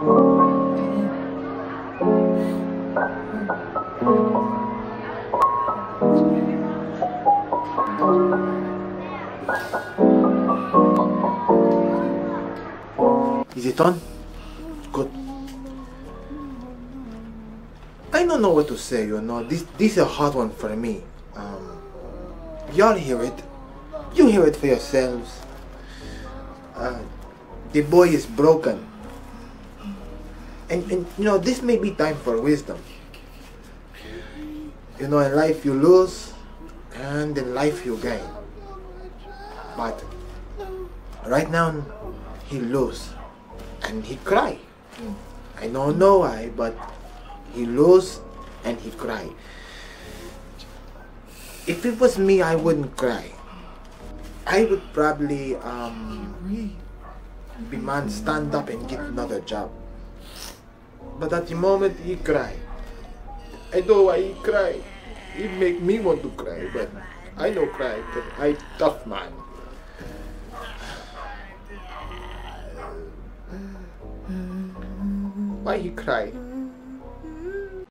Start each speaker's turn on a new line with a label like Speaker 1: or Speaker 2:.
Speaker 1: Is it on? Good. I don't know what to say, you know. This is a hard one for me. Y'all hear it. You hear it for yourselves. The boy is broken. And you know, this may be time for wisdom. You know, in life you lose, and in life you gain. But right now, he lose, and he cry. I don't know why, but he lose and he cry. If it was me, I wouldn't cry. I would probably be man, stand up and get another job. But at the moment he cry. I know why he cry. He make me want to cry, but I don't cry because I tough man. Why he cry?